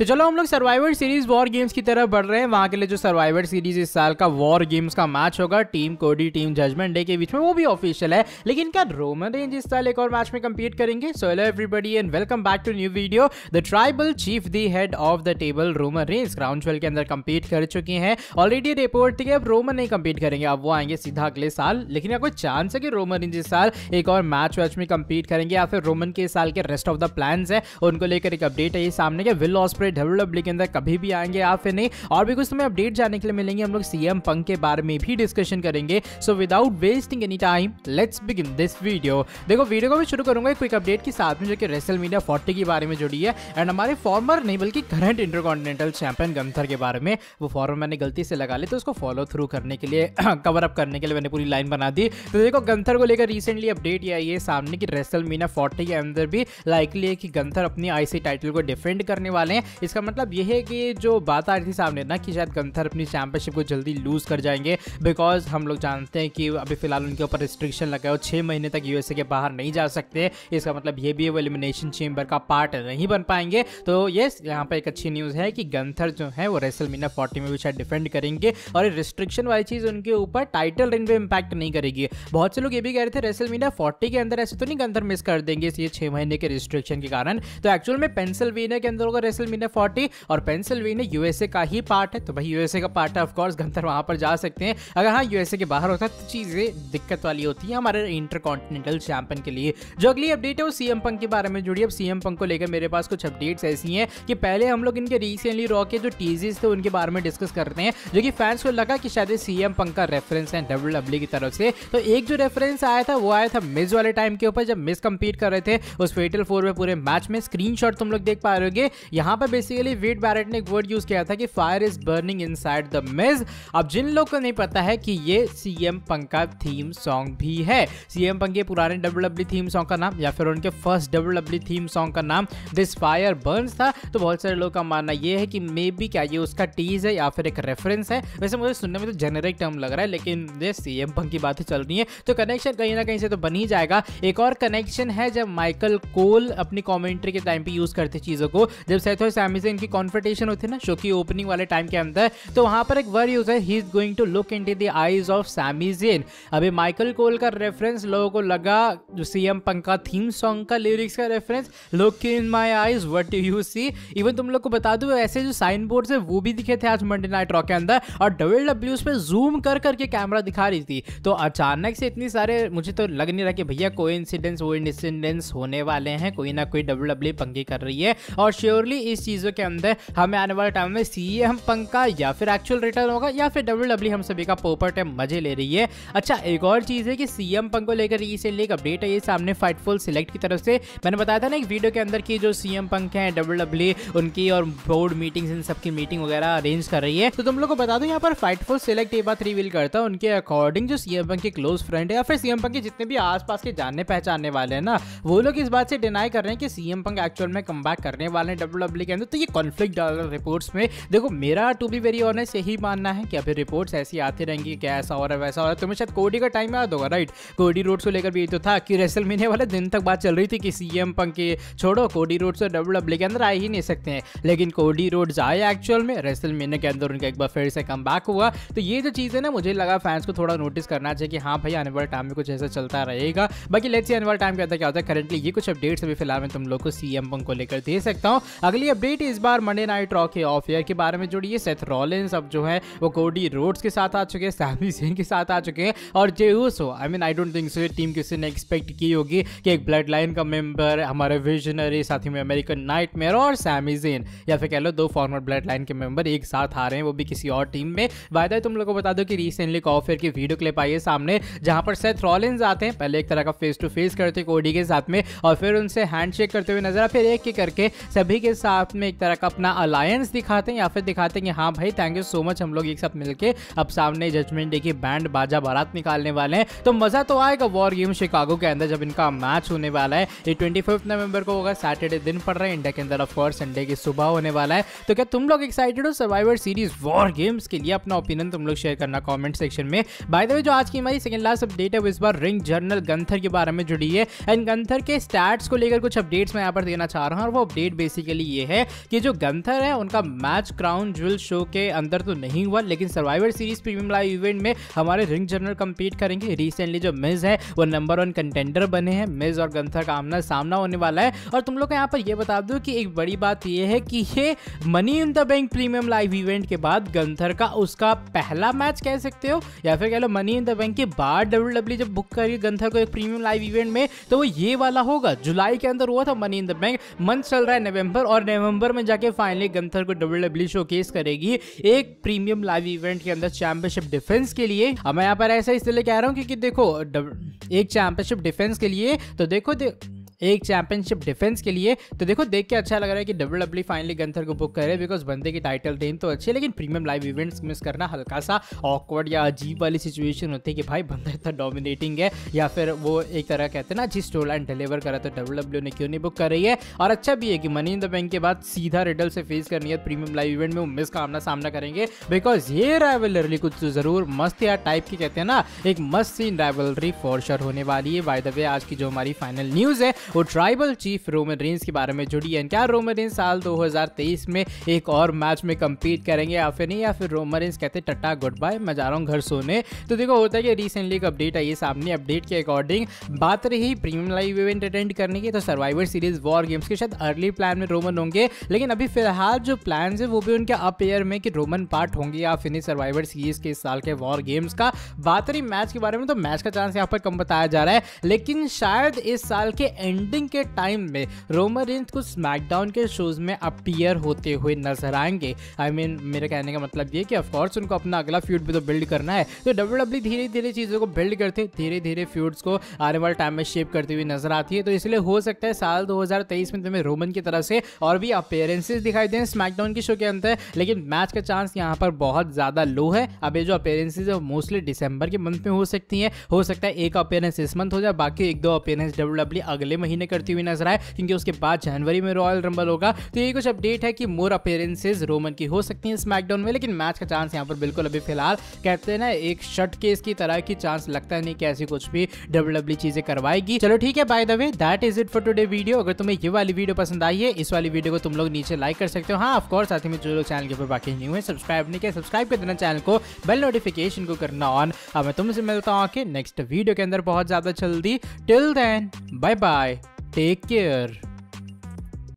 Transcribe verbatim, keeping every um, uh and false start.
तो चलो हम लोग सर्वाइवर सीरीज वॉर गेम्स की तरफ बढ़ रहे हैं। वहां के लिए जो सर्वाइवर सीरीज इस साल का वॉर गेम्स का मैच होगा team Cody team judgment day के बीच में, वो भी ऑफिशियल है। लेकिन क्या रोमन रेंज इस साल एक और मैच में कंपीट करेंगे? So hello everybody and welcome back to new video. The tribal chief the head of the table Roman Reigns crown jewel के अंदर कंपीट कर चुकी हैं। ऑलरेडी रिपोर्ट थी कि अब रोमन नहीं कंपीट करेंगे, अब वो आएंगे सीधा अगले साल। लेकिन क्या कोई चांस है कि रोमन रेंज इस साल एक और मैच वैच में कंपीट करेंगे, या फिर रोमन के साल के रेस्ट ऑफ द प्लान्स है उनको लेकर एक अपडेट है ये सामने के विल ऑस्प्रे डब्ल्यूडब्ल्यूई के अंदर कभी भी आएंगे या फिर नहीं, और भी कुछ तुम्हें अपडेट जानने के लिए मिलेंगे। हम लोग सीएम पंक के बारे में भी डिस्कशन करेंगे। So without wasting any time let's begin this video. देखो वीडियो को भी शुरू करूंगा एक क्विक अपडेट के साथ में, जो कि रेसलमेनिया फोर्टी के बारे में जुड़ी है एंड हमारे फॉर्मर नहीं बल्कि करंट इंटरकॉन्टिनेंटल चैंपियन गंथर के बारे में। वो फॉर्मर मैंने गलती से लगा ली तो उसको फॉलो थ्रू करने के लिए कवर अप करने के लिए मैंने पूरी लाइन बना दी। तो देखो गंथर को लेकर रिसेंटली अपडेट ये आई है सामने की रेसलमेनिया फोर्टी के अंदर भी लाइकली है कि गंथर अपनी आईसी टाइटल को डिफेंड करने वाले हैं। इसका मतलब यह है कि जो बात आ रही थी सामने ना कि शायद गंथर अपनी चैंपियनशिप को जल्दी लूज कर जाएंगे, बिकॉज हम लोग जानते हैं कि अभी फिलहाल उनके ऊपर रिस्ट्रिक्शन लगा है और छह महीने तक यूएसए के बाहर नहीं जा सकते। इसका मतलब ये भी है वो एलिमिनेशन चेंबर का पार्ट नहीं बन पाएंगे। तो यस, यहाँ पर एक अच्छी न्यूज़ है कि गंथर जो है वो रेसलमेनिया फोर्टी में भी शायद डिफेंड करेंगे, और रिस्ट्रिक्शन वाली चीज़ उनके ऊपर टाइटल रेन पे इंपैक्ट नहीं करेगी। बहुत से लोग ये भी कह रहे थे रेसलमेनिया फोर्टी के अंदर ऐसे तो नहीं गंथर मिस कर देंगे ये छह महीने के रिस्ट्रिक्शन के कारण। तो एक्चुअल में पेंसिल्वेनिया के अंदर होगा रेसलमेनिया फोर्टी, और पेंसिल्वेनिया यूएसए का ही पार्ट है। तो भाई यूएसए का पार्ट है, ऑफ कोर्स गंथर वहां पर जा सकते हैं। अगर हाँ यूएसए के बाहर होता तो चीजें दिक्कत वाली होती है हमारे इंटरकॉन्टिनेंटल चैंपियन के लिए। जो अगली अपडेट है वो सीएम पंक के बारे में जुड़ी है। अब सीएम पंक को लेकर मेरे पास कुछ अपडेट्स ऐसी हैं कि पहले हम लोग इनके रिसेंटली रॉ के जो टीजेस थे उनके बारे में डिस्कस करते हैं, जो कि फैंस को लगा कि शायद सीएम पंक का रेफरेंस है डब्ल्यूडब्ल्यूई की तरफ से। तो एक जो रेफरेंस आया था वो आया था मिज वाले टाइम के ऊपर, जब मिज कंपीट कर रहे थे उस फेटल फोर में पूरे मैच में। स्क्रीनशॉट तुम लोग देख पा रहे होगे। यहाँ पर बेसिकली वेड बैरेट ने एक वर्ड यूज किया था कि fire is burning inside the Miz. अब जिन लोग को नहीं पता है कि ये सीएम पंक का थीम सॉन्ग भी है, सीएम पंक के पुराने डब्ल्यूडब्ल्यूई थीम सॉन्ग का नाम या फिर उनके फर्स्ट डब्ल्यूडब्ल्यूई थीम सॉन्ग का नाम दिस फायर बर्न्स था। तो बहुत सारे लोगों का मानना यह है कि मे बी क्या ये उसका टीज है या फिर एक रेफरेंस है। वैसे मुझे सुनने में तो जेनेरिक टर्म लग रहा है, लेकिन ये सीएम पंक की बातें चल रही है तो कनेक्शन कहीं ना कहीं से तो बन ही जाएगा। एक और कनेक्शन है जब माइकल कोल अपनी कमेंट्री के टाइम पे यूज करते चीजों को, जब सेथ और सैमी से इनकी कॉन्फ्रंटेशन होती है ना शो की ओपनिंग वाले टाइम के अंदर, तो वहां पर एक वर्ड यूज है he is going to look into the eyes of Sami Zayn. अभी माइकल कोल का रेफरेंस लोगों को लगा जो सीएम पंक का थीम सॉन्ग का लिरिक्स का reference, look in my eyes what do you see. Even तुम लोग को बता दूं ऐसे जो साइन बोर्ड है वो भी दिखे थे आज मंडे नाइट रॉ के अंदर, और डब्ल्यूडब्ल्यूई उस पे जूम कर करके कैमरा दिखा रही थी। तो अचानक से इतनी सारे मुझे तो लग नहीं रहा कि भैया कोई इंसिडेंस वो इंसिडेंस होने वाले हैं, कोई ना कोई डब्ल्यूडब्ल्यूई पंगे कर रही है। और श्योरली इस चीजों के अंदर हमें आने वाले टाइम में सीएम पंक का या फिर एक्चुअल रिटर्न होगा या फिर डब्ल्यूडब्ल्यूई हम सभी का पोपट है मजे ले रही है। अच्छा एक और चीज है कि सीएम पंक को लेकर रिसेंटली एक अपडेट है ये सामने फाइटफुल सिलेक्ट की तरफ से। मैंने बताया था ना एक वीडियो के अंदर की जो सीएम पंक है डब्ल्यूडब्ल्यूई उनकी और बोर्ड मीटिंग्स इन सबकी मीटिंग वगैरह अरेंज कर रही है। तो तुम लोग को बता दूं यहाँ पर फाइटफुल सिलेक्ट ये बात रिवील करता है उनके अकॉर्डिंग जो सीएम पंक के क्लोज फ्रेंड है या फिर सीएम पंक के जितने भी आसपास के जानने पहचानने वाले हैं ना, वो लोग इस बात से डिनाई कर रहे हैं कि सीएम पंक एक्चुअल में कमबैक करने वाले हैं डब्ल्यूडब्ल्यूई के अंदर। तो ये कॉन्फ्लिक्ट डाल रहे रिपोर्ट्स में। देखो मेरा टू बी वेरी ऑनेस्ट यही मानना है कि अभी रिपोर्ट्स ऐसी आती रहेंगी कि ऐसा हो रहा है वैसा हो रहा है। तुम्हें शायद कोडी का टाइम याद होगा राइट, कोडी रोड्स को लेकर भी तो था कि रेसलमेनिया वाले दिन तक बात चल रही थी कि सीएम पंक के छोड़ो कोडी रोड्स और डब्ल्यूडब्ल्यूई के अंदर आ ही नहीं सकते हैं, लेकिन कोडी रोड्स आए एक्चुअल में रेसलमेनिया के अंदर उनका एक बार फिर से कमबैक हुआ। तो ये जो चीज़ है ना मुझे लगा फैंस को थोड़ा नोटिस करना चाहिए कि हाँ भाई आने वाले टाइम में कुछ ऐसा चलता रहेगा। बाकी लेट्स सी आने वाले टाइम के अंदर क्या होता है। करंटली ये कुछ अपडेट्स अभी फिलहाल मैं तुम लोग को सीएम पंक को लेकर दे सकता हूँ। अगली अपडेट इस बार मंडे नाइट रॉ के ऑफ एयर के बारे में जुड़ी है। सेथ रॉलिंस अब जो है वो कोडी रोड्स के साथ आ चुके हैं, सैमी ज़ेन के साथ आ चुके हैं, और Jey Uso I mean I don't think so team किसी ने एक्सपेक्ट की होगी कि एक ब्लड लाइन का मेंबर हमारे विजनरी साथ ही में अमेरिकन नाइटमेयर और सैमी ज़ेन या फिर कह लो दो फॉर्मर ब्लड लाइन के मेंबर एक साथ आ रहे हैं, वो भी किसी और टीम में। बाय द वे तुम लोग को बता दो कि रिसेंटली ऑफ एयर की वीडियो क्लिप आई है सामने जहां पर सेथ रॉलिंस आते हैं, पहले एक तरह का फेस टू फेस करते हैं कोडी के साथ में और फिर उनसे हैंडशेक करते हुए नजर, फिर एक एक करके सभी के साथ में एक तरह का अपना अलायंस दिखाते हैं या फिर दिखाते हैं कि हाँ भाई थैंक यू सो मच हम लोग एक साथ मिलके अब सामने जजमेंट डे की बैंड बाजा बारात निकालने वाले हैं। तो मजा तो आएगा वॉर गेम शिकागो के अंदर जब इनका मैच होने वाला है। ये ट्वेंटी फिफ्थ नवंबर को होगा, सैटरडे दिन पड़ रहा है इंडिया के अंदर, ऑफ कोर्स संडे की सुबह होने वाला है। तो क्या तुम लोग एक्साइटेड हो सर्वाइवर सीरीज वॉर गेम्स के लिए? अपना ओपिनियन तुम लोग शेयर करना कमेंट सेक्शन में। बाय द वे जो आज की हमारी सेकंड लास्ट अपडेट है वो इस बार रिंग जर्नल गंथर के बारे में जुड़ी है एंड गंथर के स्टैट्स को लेकर कुछ अपडेट्स मैं यहाँ पर देना चाह रहा हूँ। और वो अपडेट बेसिकली ये है कि जो गंथर है उनका मैच क्राउन ज्वेल शो के अंदर तो नहीं हुआ, लेकिन Survivor Series premium live event में हमारे रिंग जनरल कंपीट करेंगे। रिसेंटली जो मिज है वो नंबर वन कंटेंडर बने हैं, मिज और गंथर का आमना सामना होने वाला है। और तुम लोग को यहाँ पर ये बता दो कि एक बड़ी बात ये है कि ये money in the bank premium live event के बाद गंथर का उसका पहला मैच कह सकते हो, या फिर कह लो मनी इन द बैंक के बाद डब्ल्यू डब्ल्यू जब बुक करी गंथर को एक प्रीमियम लाइव इवेंट में तो वो ये वाला होगा। जुलाई के अंदर हुआ था money in the bank, month चल रहा है नवंबर, और नवंबर में जाके फाइनली गंथर को डब्ल्यू डब्ल्यू शोकेस करेगी एक प्रीमियम लाइव इवेंट के अंदर चैंपियनशिप डिफेंस के लिए। अब मैं यहाँ पर ऐसा इसलिए कह रहा हूँ क्योंकि देखो एक चैंपियनशिप डिफेंस के लिए तो देखो दे, एक चैंपियनशिप डिफेंस के लिए तो देखो देख के अच्छा लग रहा है कि डब्ल्यू डब्ल्यू फाइनली गंथर को बुक करे, बिकॉज बंदे की टाइटल रेन तो अच्छी है, लेकिन प्रीमियम लाइव इवेंट्स मिस करना हल्का सा ऑकवर्ड या अजीब वाली सिचुएशन होती है कि भाई बंदा इतना डोमिनेटिंग है, या फिर वो एक तरह कहते हैं ना जिस स्टोरी लाइन डिलीवर करा तो डब्ल्यू डब्ल्यू ने क्यों नहीं बुक कर रही है। और अच्छा भी है कि मनी इन द बैंक के बाद सीधा रिडल से फेस करनी है प्रीमियम लाइव इवेंट में, वो मिस का आमना सामना करेंगे, बिकॉज ये राइवलरी कुछ तो जरूर मस्त या टाइप की कहते हैं ना एक मस्त सीन राइवलरी फॉर श्योर होने वाली है। बाय द वे आज की जो हमारी फाइनल न्यूज है वो ट्राइबल चीफ रोमन रेंस के बारे में जुड़ी है। क्या रोमन रेंस साल दो हज़ार तेईस में एक और मैच में कंपीट करेंगे या फिर नहीं, या फिर रोमन रेंस कहते टट्टा गुड बाय मैं जा रहा हूं घर सोने। तो देखो होता है कि रिसेंटली एक अपडेट आई है सामने, अपडेट के अकॉर्डिंग बात रही प्रीमियम लाइव इवेंट अटेंड करने की, तो सर्वाइवर सीरीज वॉर गेम्स के शायद अर्ली प्लान में रोमन होंगे, लेकिन अभी फिलहाल जो प्लान है वो भी उनके अप एयर में कि रोमन पार्ट होंगे या फिर नहीं सर्वाइवर सीरीज के इस साल के वॉर गेम्स का। बात रही मैच के बारे में तो मैच का चांस यहाँ पर कम बताया जा रहा है, लेकिन शायद इस साल के एंडिंग के टाइम में रोमन रेंस को स्मैकडाउन के शोज में अपीयर होते हुए नजर आएंगे। आई I मीन mean, मेरे कहने का मतलब ये कि ऑफ कोर्स उनको अपना अगला फ्यूड भी तो बिल्ड करना है, तो डब्ल्यू डब्ल्यू धीरे धीरे चीजों को बिल्ड करते धीरे धीरे फ्यूड्स को आने वाले टाइम में शेप करती हुई नजर आती है। तो इसलिए हो सकता है साल दो हज़ार तेईस में तुम्हें रोमन की तरफ से और भी अपीयरेंसेस दिखाई दें स्मैकडाउन के शो के अंदर, लेकिन मैच का चांस यहाँ पर बहुत ज्यादा लो है। अब ये जो अपीयरेंसेस है मोस्टली दिसंबर के मंथ में हो सकती है, हो सकता है एक अपीयरेंस इस मंथ हो जाए, बाकी एक दो अपीयरेंस डब्ल्यू डब्ल्यू अगले महीने करती हुई नजर आए, क्योंकि उसके बाद जनवरी में रॉयल रंबल होगा। तो ये कुछ अपडेट है कि मोर अपीयरेंसेस रोमन की हो सकती हैं स्मैकडाउन में, लेकिन मैच का चांस यहाँ पर बिल्कुल अभी फिलहाल कहते हैं ना एक शट केस की तरह की चांस लगता है नहीं कि ऐसी कुछ भी डब्ल्यू डब्ल्यू चीजें करवाएगी। चलो ठीक है, by the way that is it for today video. अगर तुम्हें ये वाली वीडियो पसंद आई है, इस वाली वीडियो को तुम लोग नीचे लाइक कर सकते हो। हाँ ऑफ कोर्स साथ ही में जो लोग चैनल के ऊपर बाकी न्यू है सब्सक्राइब नहीं किया सब्सक्राइब कर देना चैनल को, बेल नोटिफिकेशन को करना ऑन। अब मैं तुमसे मिलता हूँ कि नेक्स्ट वीडियो के अंदर बहुत ज्यादा जल्दी। Till then bye bye, take care.